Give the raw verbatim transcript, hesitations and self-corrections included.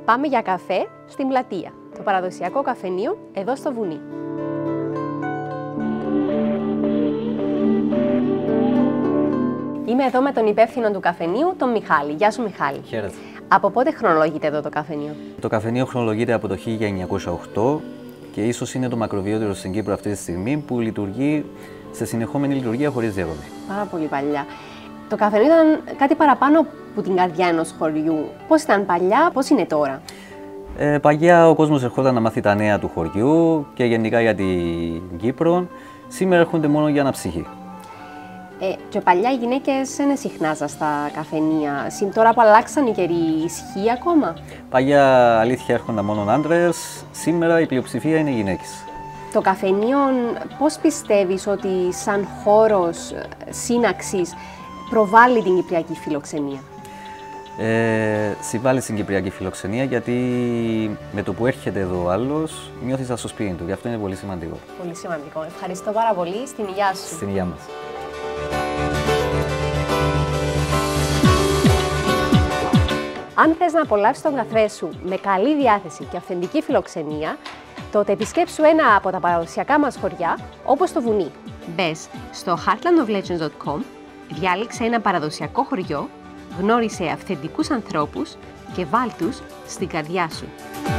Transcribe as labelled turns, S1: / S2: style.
S1: Πάμε για καφέ στην Πλατεία, το παραδοσιακό καφενείο εδώ στο βουνί. Είμαι εδώ με τον υπεύθυνο του καφενείου, τον Μιχάλη. Γεια σου, Μιχάλη.
S2: Χαίρετε.
S1: Από πότε χρονολογείται εδώ το καφενείο?
S2: Το καφενείο χρονολογείται από το χίλια εννιακόσια οκτώ και ίσως είναι το μακροβιότερο στην Κύπρο αυτή τη στιγμή που λειτουργεί σε συνεχόμενη λειτουργία χωρίς διακοπή.
S1: Πάρα πολύ παλιά. Το καφενείο ήταν κάτι παραπάνω από την καρδιά ενός χωριού. Πώς ήταν παλιά, πώς είναι τώρα?
S2: Ε, παλιά ο κόσμος ερχόταν να μάθει τα νέα του χωριού και γενικά για την Κύπρο. Σήμερα έρχονται μόνο για αναψυχή.
S1: Ε, και παλιά οι γυναίκες είναι συχνάζα στα καφενεία. Συν τώρα που αλλάξαν οι καιροί, ισχύει ακόμα?
S2: Παλιά αλήθεια έρχονταν μόνο άντρες, σήμερα η πλειοψηφία είναι γυναίκες.
S1: Το καφενείο πώς πιστεύεις ότι σαν χώρος σύναξης προβάλλει την κυπριακή φιλοξενία?
S2: Ε, συμβάλλει στην κυπριακή φιλοξενία γιατί με το που έρχεται εδώ ο άλλος νιώθεις στο σπίτι του και αυτό είναι πολύ σημαντικό.
S1: Πολύ σημαντικό. Ευχαριστώ πάρα πολύ. Στην υγεία σου.
S2: Στην υγεία μας.
S1: Αν θες να απολαύσεις τον καφέ σου με καλή διάθεση και αυθεντική φιλοξενία, τότε επισκέψου ένα από τα παραδοσιακά μας χωριά, όπως το βουνί. Μπες στο heartland of legends dot com, διάλεξε ένα παραδοσιακό χωριό, γνώρισε αυθεντικούς ανθρώπους και βάλ τους στην καρδιά σου.